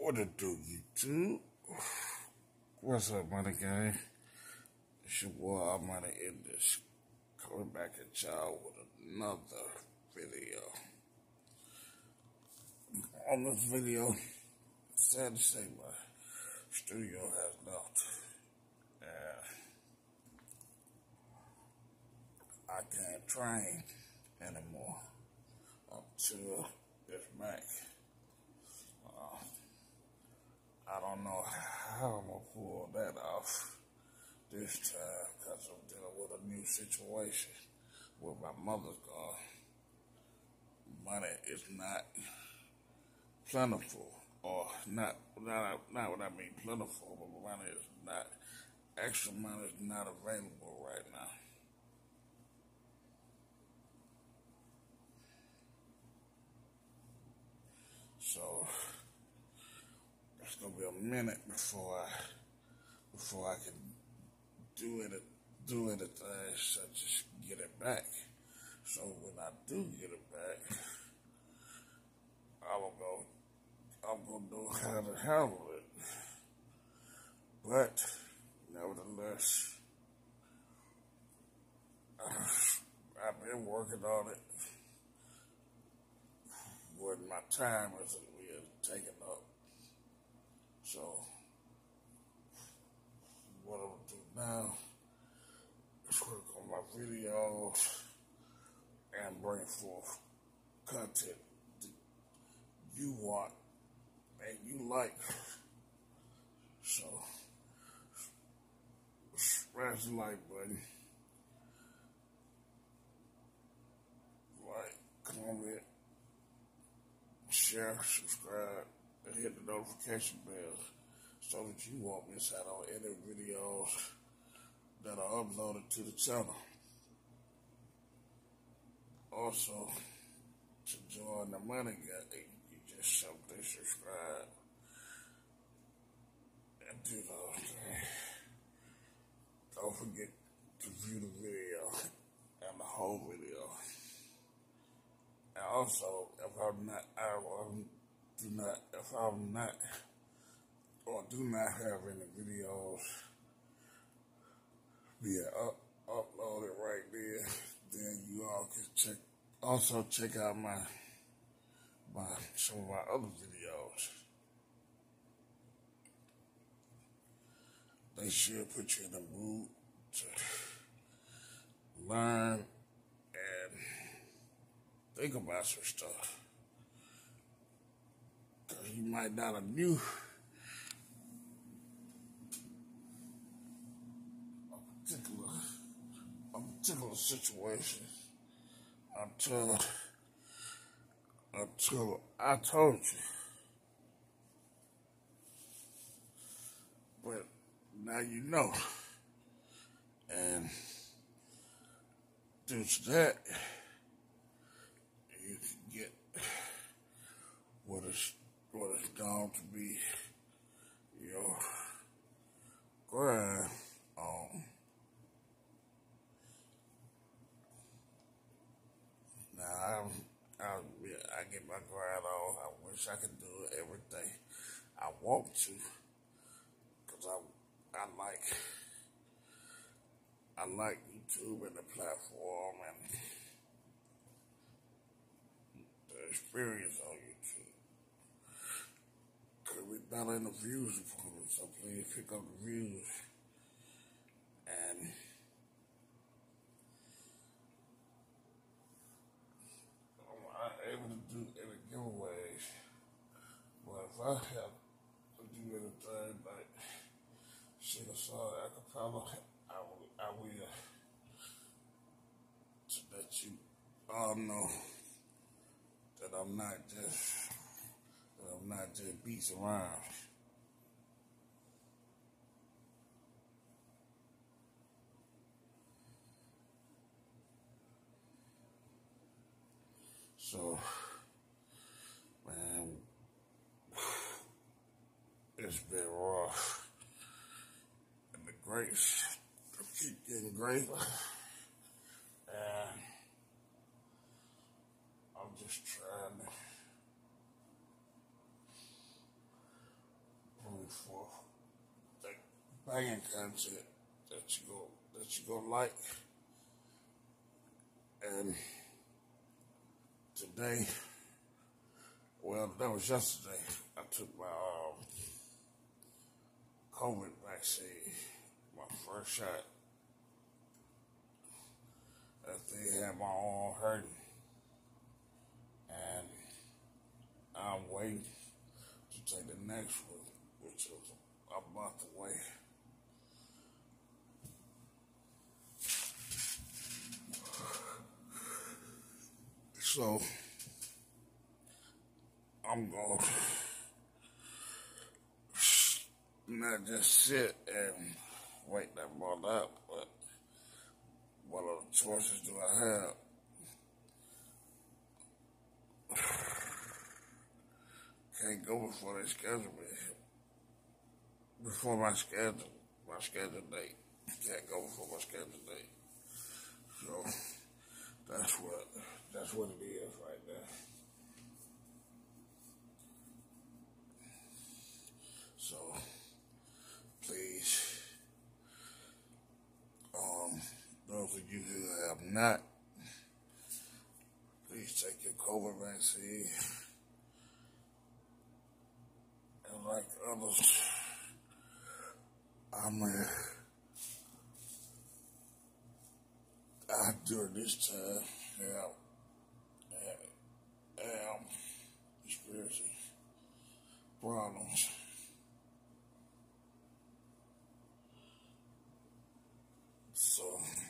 What it do, YouTube? What's up, money gang? It's your boy, I'm Money in this. Coming back at y'all with another video. On this video, it's sad to say my studio has left. And I can't train anymore until it's back. I don't know how I'm going to pull that off this time because I'm dealing with a new situation with my mother's gone. Money is not plentiful, or not what I mean plentiful, but money is not, extra money is not available right now. So it's gonna be a minute before I can do anything such as get it back. So when I do get it back, I'm gonna know how to handle it. But nevertheless, I've been working on it when my time isn't really taken up. So what I'm gonna do now is work on my videos and bring forth content that you want and you like. So smash the like button, like, comment, share, subscribe, and hit the notification bell so that you won't miss out on any videos that are uploaded to the channel. Also, to join the money gang, you just simply subscribe and do those things. Don't forget to view the video and the whole video. And also, if I'm not do not have any videos being uploaded right there, then you all can check out some of my other videos. They should put you in the mood to learn and think about some stuff. Because you might not have knew a particular situation until I told you. But now you know. And due to that, you can get what is going to be your grind on. Now I get my grind on. I wish I could do everything I want to, because I like YouTube and the platform and the experience on YouTube. Because we're not in the views department, so please pick up the views. And I'm not able to do any giveaways. But if I have to do anything like sing a song acapella, I will, to let you all know that I'm not just beats around. So, man, it's been rough. And the grace, I keep getting greater. And I'm just trying to banging content that you gonna like. And today, well, that was yesterday. I took my COVID vaccine, my first shot. That thing had my arm hurting, and I'm waiting to take the next one, which is a month away. So I'm going to not just sit and wait that month out, but what other choices do I have? Can't go before they schedule me. Before my schedule date. Can't go before my schedule date. So that's what it is right now. So please, those of you who have not, please take your COVID vaccine. And like others, during this time, am experiencing problems. So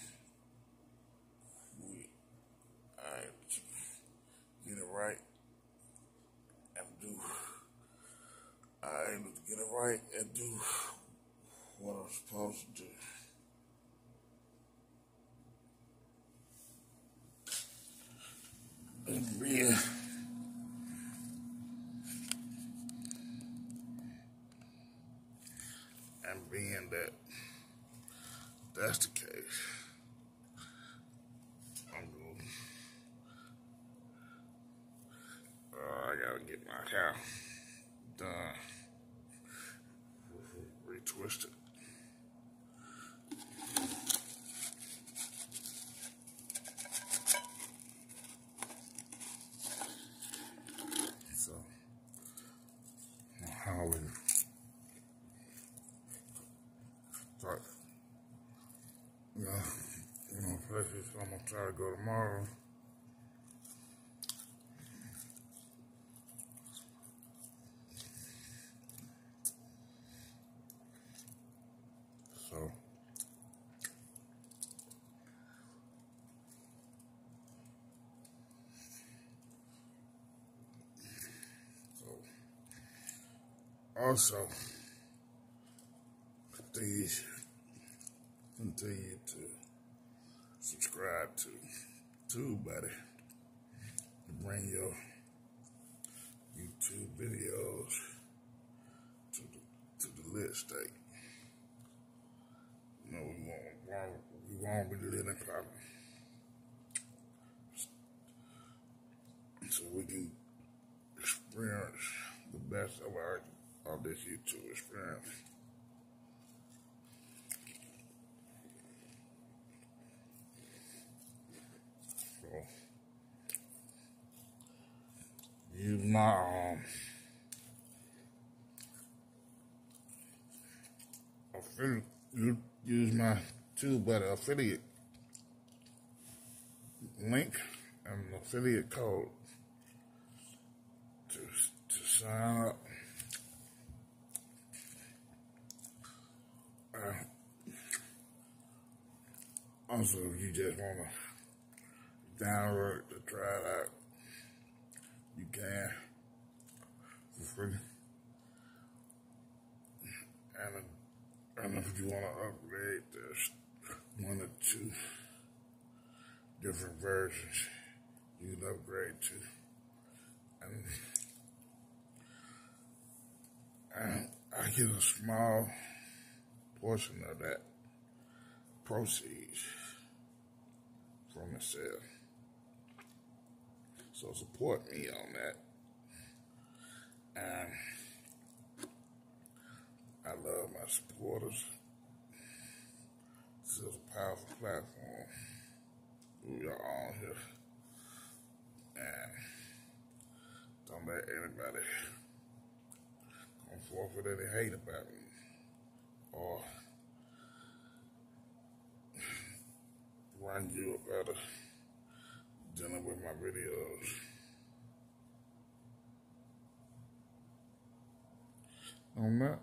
I get it right and do. I able to get it right and do what I'm supposed to do. And being that that's the case, I'm going. I gotta get my hair done, retwisted. So, how we start? Places I'm gonna try to go tomorrow. So also, please continue to subscribe to TubeBuddy to bring your YouTube videos to the lit state. No, we won't be living properly. So we can experience the best of this YouTube experience. So use my use my TubeBuddy affiliate link and affiliate code to sign up. Also, if you just want to download it to try it out, you can for free. And if you want to upgrade, there's 1 or 2 different versions you can upgrade to. And I get a small portion of that proceeds from the sale. So support me on that. And I love my supporters. powerful platform we are on here. And don't let anybody come forth with any hate about me or run you about dealing with my videos. I'm not.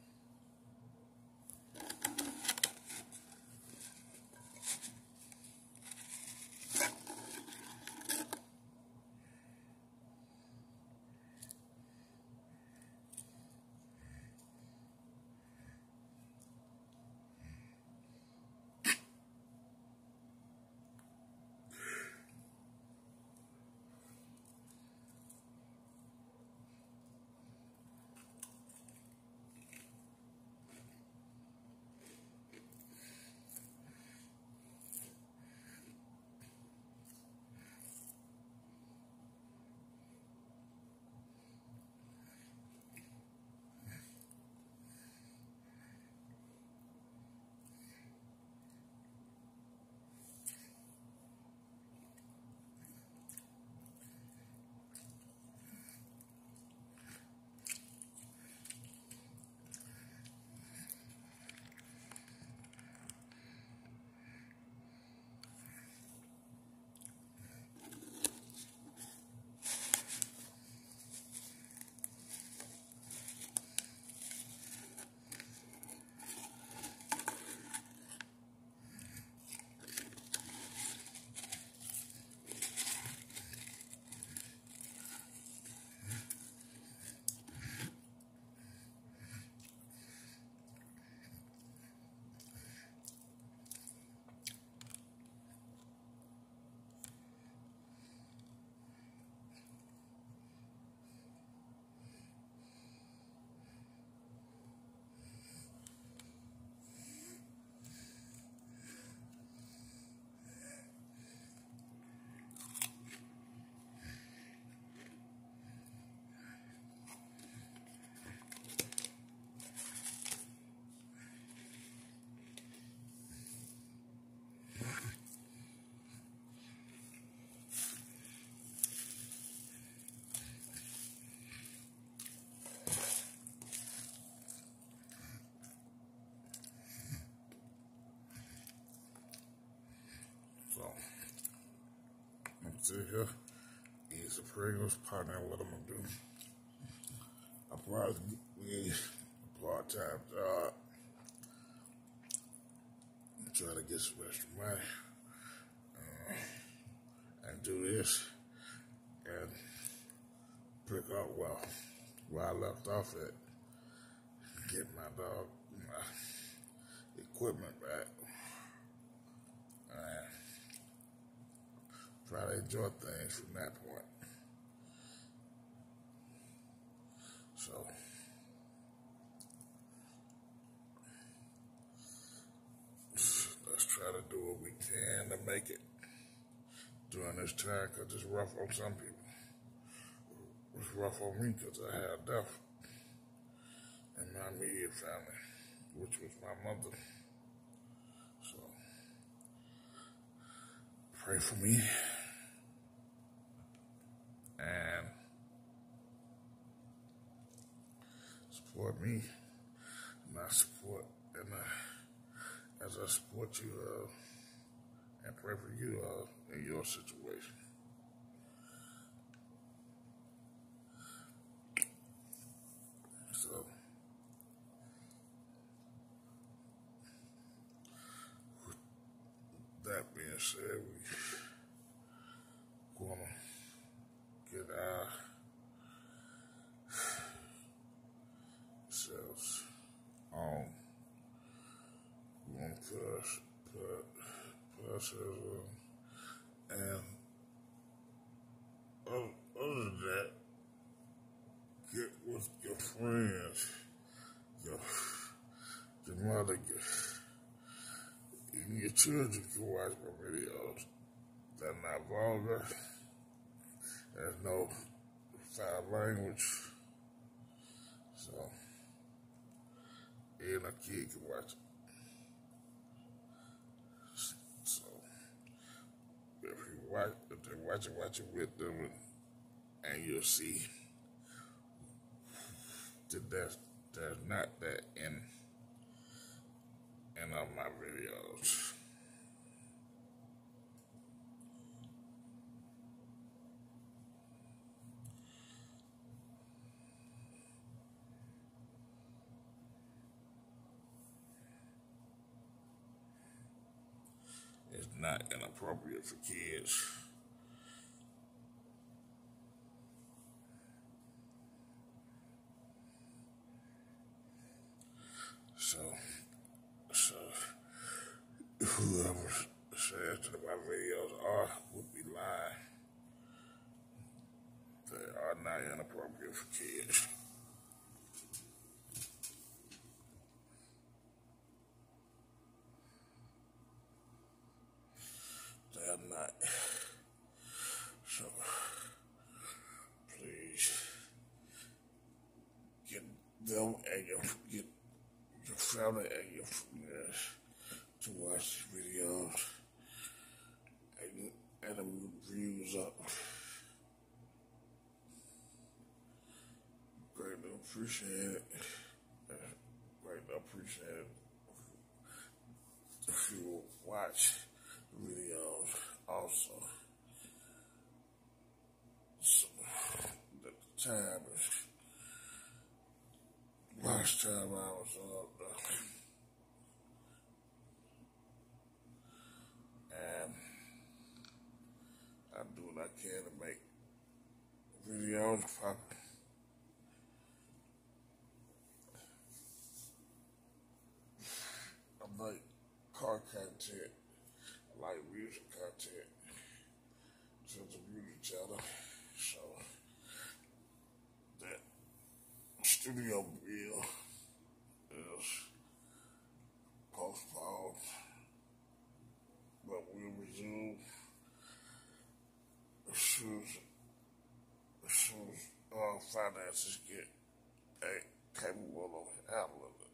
Sit here, eat some Pringles, partner what I'm gonna do. I probably need a part-time job. Try to get some extra money and do this and pick up where I left off at. Get my equipment back. And try to enjoy things from that point. So let's try to do what we can to make it during this time, because it's rough on some people. It's rough on me because I had death in my immediate family, which was my mother. So pray for me and support me, and I support, and as I support you, and pray for you in your situation. So, with that being said, we're gonna get ourselves on. We're gonna put ourselves on, and other than that, get with your friends, your mother, even your children can watch my videos. They're not vulgar. There's no foul language. So, even a kid can watch it. watch it with them, and you'll see that there's not that in all my videos. It's not inappropriate for kids. So whoever says that my videos would be lying. They are not inappropriate for kids. They are not. So please get them and get your family and your friends to watch these videos and the views up. Greatly appreciate it. Greatly appreciate it if you will watch the videos also. So the time is last time I was up and I do what I can to make videos popular. I like car content, I like music content, so it's a beauty channel. So that studio bill is postponed, but we'll resume as soon as finances get capable of handling it.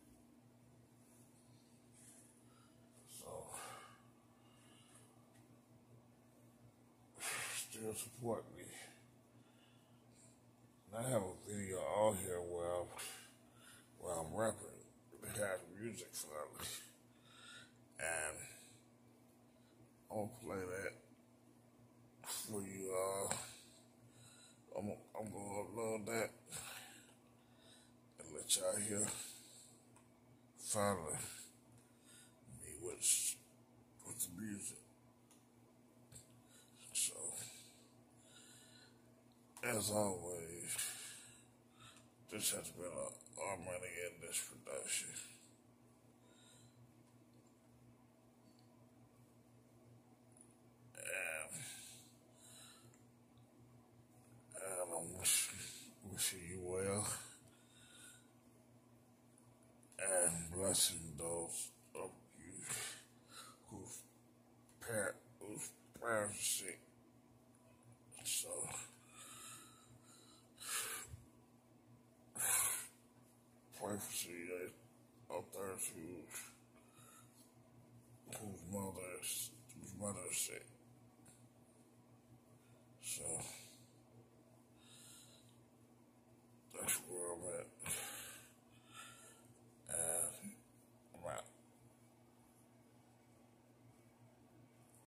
So still support me. And I have a video on here where I'm rapping. It has music finally, and I'll play that for you all. I'm gonna upload that and let y'all hear finally me with the music. So as always, this has been our money in this production. And I'm wishing you well and blessing those of you whose parents are sick. So pray for CA out there whose mother is sick. So that's where I'm at.